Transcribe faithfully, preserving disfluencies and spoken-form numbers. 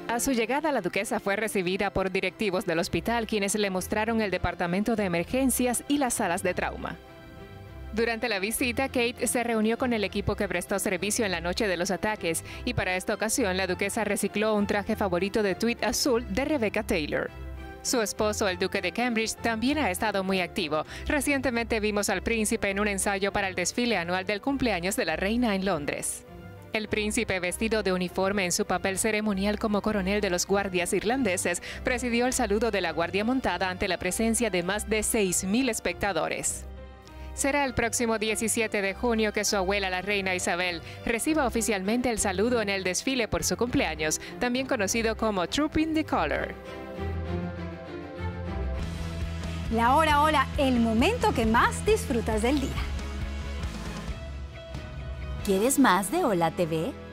A su llegada, la duquesa fue recibida por directivos del hospital, quienes le mostraron el departamento de emergencias y las salas de trauma. Durante la visita, Kate se reunió con el equipo que prestó servicio en la noche de los ataques, y para esta ocasión la duquesa recicló un traje favorito de tweed azul de Rebecca Taylor. Su esposo, el duque de Cambridge, también ha estado muy activo. Recientemente vimos al príncipe en un ensayo para el desfile anual del cumpleaños de la reina en Londres. El príncipe, vestido de uniforme en su papel ceremonial como coronel de los guardias irlandeses, presidió el saludo de la Guardia Montada ante la presencia de más de seis mil espectadores. Será el próximo diecisiete de junio que su abuela, la reina Isabel, reciba oficialmente el saludo en el desfile por su cumpleaños, también conocido como Trooping the Colour. La hora hola, el momento que más disfrutas del día. ¿Quieres más de Hola T V?